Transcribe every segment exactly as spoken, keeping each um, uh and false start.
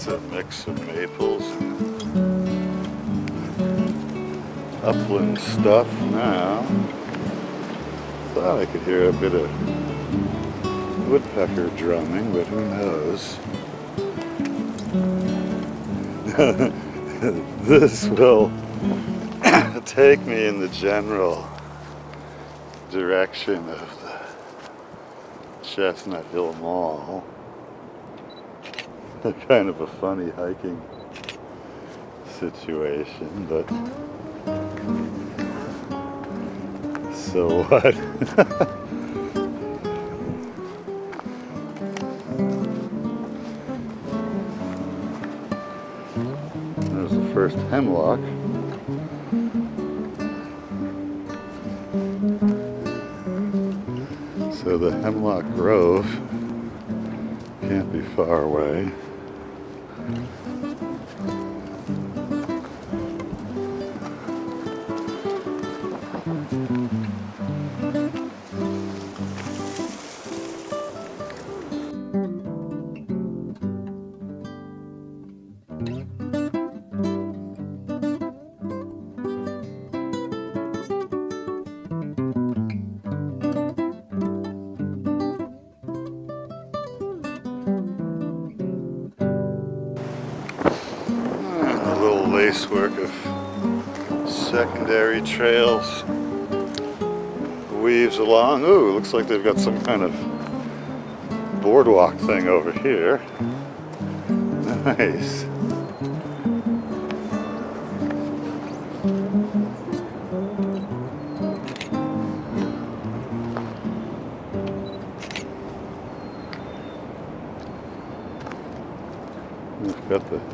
a mix of maples and upland stuff now. Thought I could hear a bit of woodpecker drumming, but who knows? This will take me in the general direction of the Chestnut Hill Mall. Kind of a funny hiking situation, but so what? There's the first hemlock. So the Hemlock Grove can't be far away. Lacework of secondary trails weaves along. Ooh, looks like they've got some kind of boardwalk thing over here. Nice. We've got the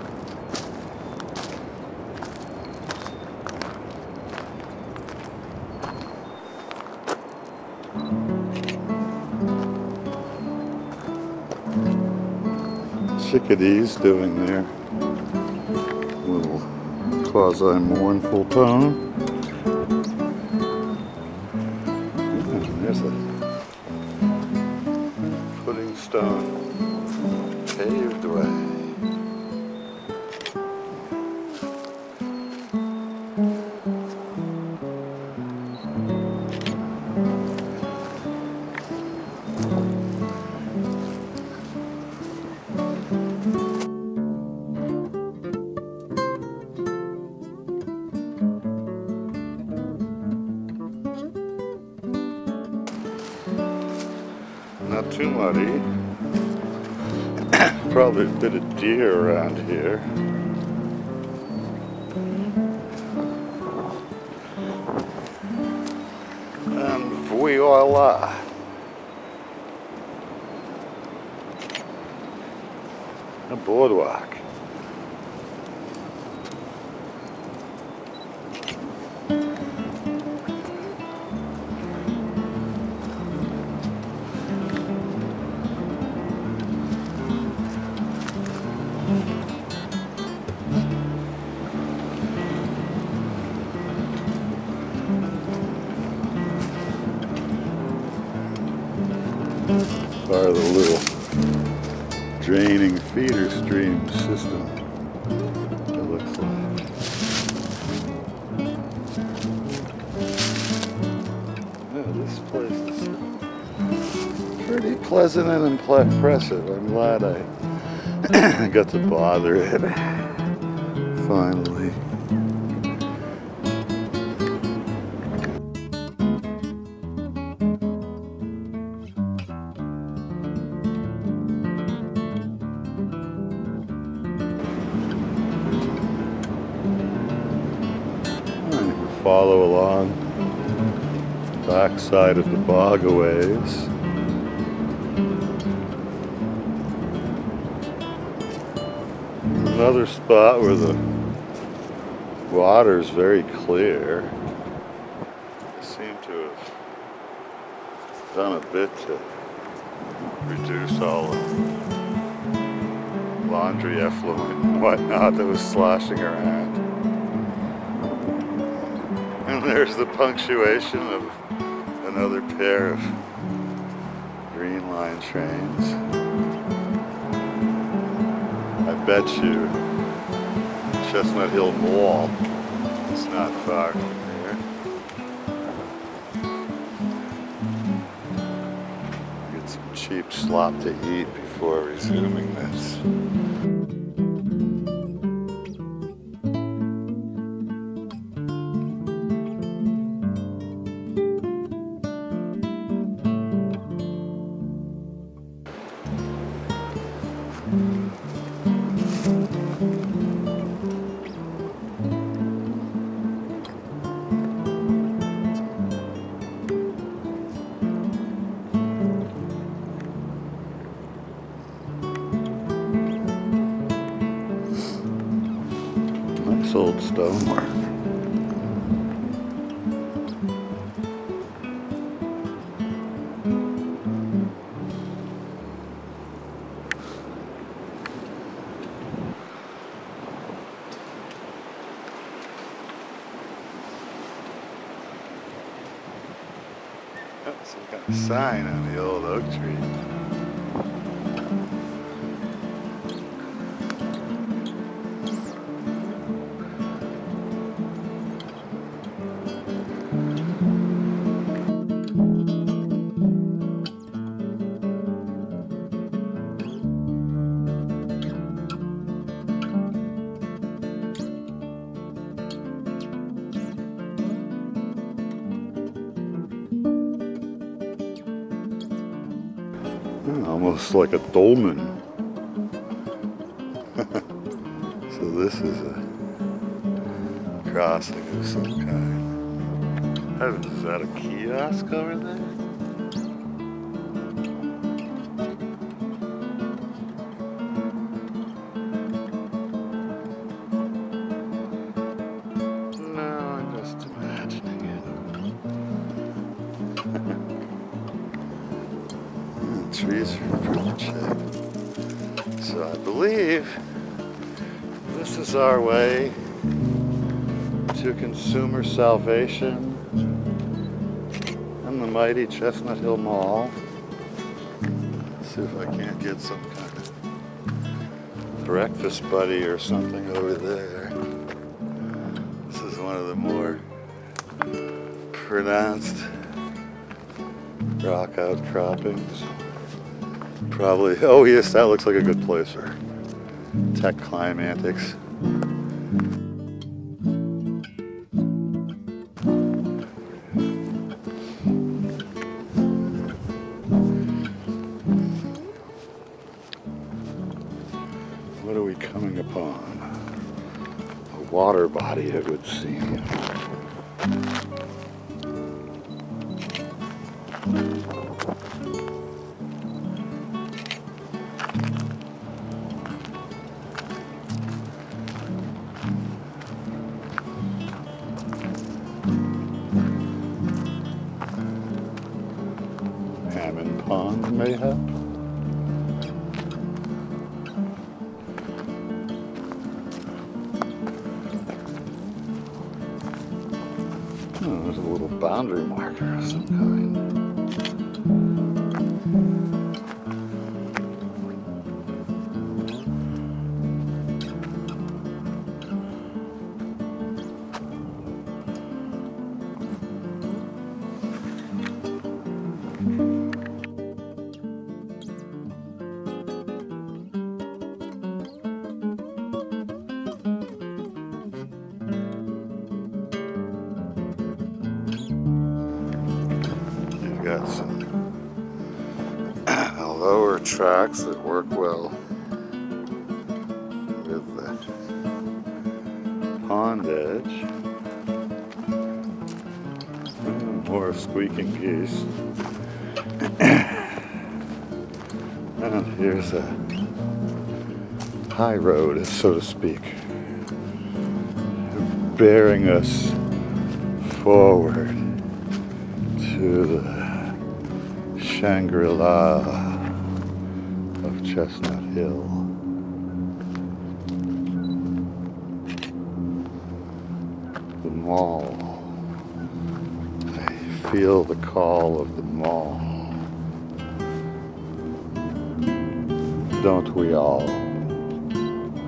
chickadees doing their little quasi-mournful tone. And there's a pudding stone paved way. Not too muddy. Probably a bit of deer around here. And voila! A boardwalk. Part of the little draining feeder stream system, it looks like. Yeah, this place is pretty pleasant and impressive. I'm glad I got to bother it finally. Follow along the back side of the bog a ways. Another spot where the water is very clear. They seem to have done a bit to reduce all the laundry effluent and whatnot that was sloshing around. And there's the punctuation of another pair of Green Line trains. I bet you Chestnut Hill Mall is not far from here. Get some cheap slop to eat before resuming this. Nice old stonework. Some kind of sign on the old oak tree. Almost like a dolmen. So this is a crossing of some kind. Heavens, is that a kiosk over there? No, I'm just imagining it. Trees are pretty cheap. So I believe this is our way to consumer salvation in the mighty Chestnut Hill Mall. Let's see if I can't get some kind of breakfast buddy or something over there. This is one of the more pronounced rock outcroppings. Probably, oh yes, that looks like a good place for tech climb antics. What are we coming upon? A water body, it would seem. Hammond Pond, mayhap? Oh, there's a little boundary marker of some kind. Got some lower tracks that work well with the pond edge. Oh, more squeaking geese. And here's a high road, so to speak, bearing us forward to the Shangri-La of Chestnut Hill. The mall. I feel the call of the mall. Don't we all?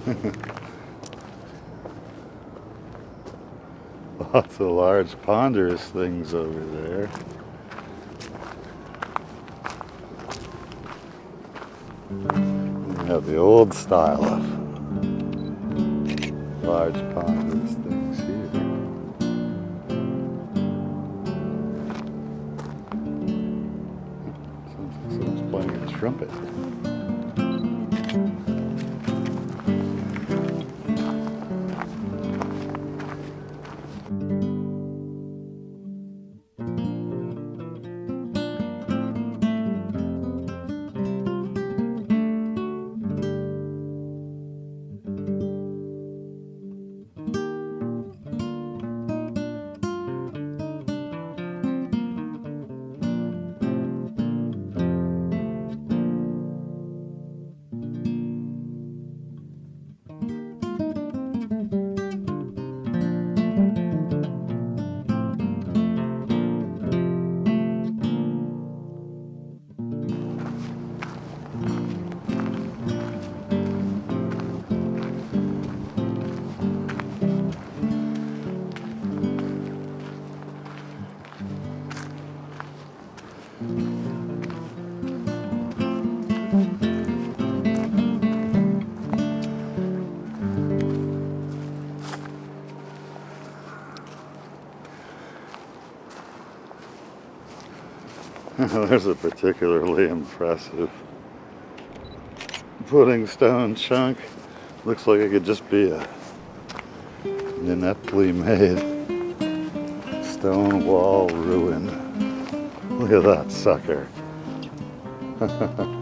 Lots of large ponderous things over there. We have the old style of large ponderous things here. Sounds like someone's playing a trumpet. There's a particularly impressive pudding stone chunk. Looks like it could just be a an ineptly made stone wall ruin. Look at that sucker.